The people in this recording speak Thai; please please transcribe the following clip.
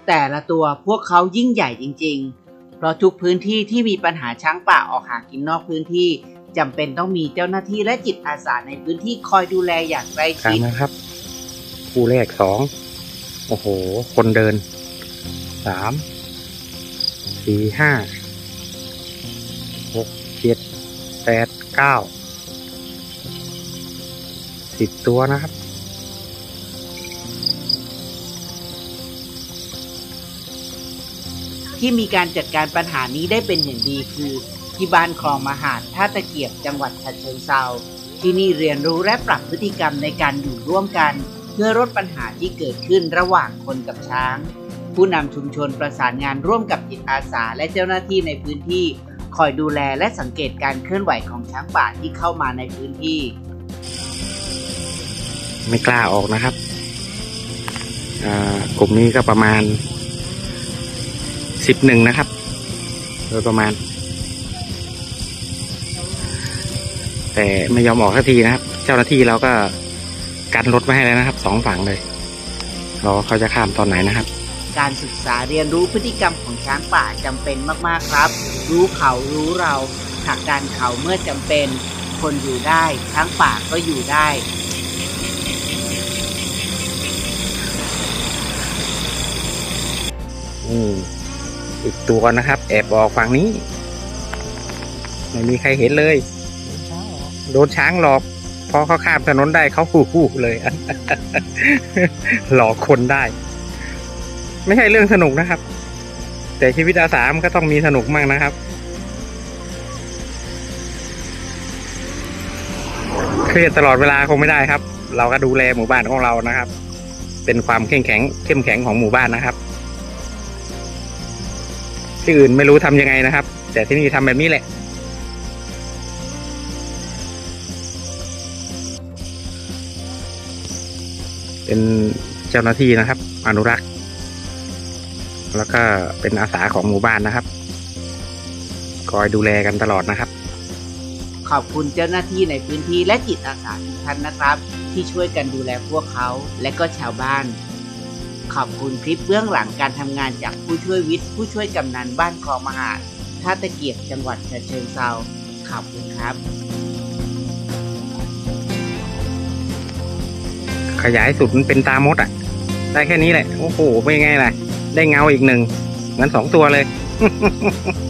แต่ละตัวพวกเขายิ่งใหญ่จริงๆเพราะทุกพื้นที่ที่มีปัญหาช้างป่าออกหากินนอกพื้นที่จำเป็นต้องมีเจ้าหน้าที่และจิตอาสาในพื้นที่คอยดูแลอย่างใกล้ชิดนะครับคู่แรก2โอ้โหคนเดิน3 4 5 6 7 8 9 10 ตัวนะครับที่มีการจัดการปัญหานี้ได้เป็นอย่างดีคือที่บ้านคลองมหาดท่าตะเกียบจังหวัดฉะเชิงเทราที่นี่เรียนรู้และปรับพฤติกรรมในการอยู่ร่วมกันเพื่อลดปัญหาที่เกิดขึ้นระหว่างคนกับช้างผู้นำชุมชนประสานงานร่วมกับจิตอาสาและเจ้าหน้าที่ในพื้นที่คอยดูแลและสังเกตการเคลื่อนไหวของช้างป่าที่เข้ามาในพื้นที่ไม่กล้าออกนะครับกลุ่มนี้ก็ประมาณ11นะครับโดยประมาณแต่ไม่ยอมออกสักทีนะครับเจ้าหน้าที่เราก็กันรถไว้ให้แล้วนะครับ2 ฝั่งเลยรอเขาจะข้ามตอนไหนนะครับการศึกษาเรียนรู้พฤติกรรมของช้างป่าจำเป็นมากๆครับรู้เขารู้เราหากการเขาเมื่อจำเป็นคนอยู่ได้ช้างป่าก็อยู่ได้อีกตัวนะครับแอบออกฝั่งนี้ไม่มีใครเห็นเลยโดนช้างหลอกพอเขาข้ามถนนได้เขาฟู่เลย หลอกคนได้ไม่ใช่เรื่องสนุกนะครับแต่ชีวิตอาสามันก็ต้องมีสนุกมั่งนะครับเครียดตลอดเวลาคงไม่ได้ครับเราก็ดูแลหมู่บ้านของเรานะครับเป็นความเข้มแข็งของหมู่บ้านนะครับที่อื่นไม่รู้ทำยังไงนะครับแต่ที่นี่ทำแบบนี้แหละเป็นเจ้าหน้าที่นะครับอนุรักษ์แล้วก็เป็นอาสาของหมู่บ้านนะครับคอยดูแลกันตลอดนะครับขอบคุณเจ้าหน้าที่ในพื้นที่และจิตอาสาทุกท่านนะครับที่ช่วยกันดูแลพวกเขาและก็ชาวบ้านขอบคุณคลิปเบื้องหลังการทำงานจากผู้ช่วยวิทย์ผู้ช่วยกำนันบ้านคลองมหาดท่าตะเกียบจังหวัดฉะเชิงเทราขอบคุณครับขยายสุดมันเป็นตามดอ่ะได้แค่นี้แหละโอ้โหเป็นไงล่ะได้เงาอีก1เหมือน2 ตัวเลย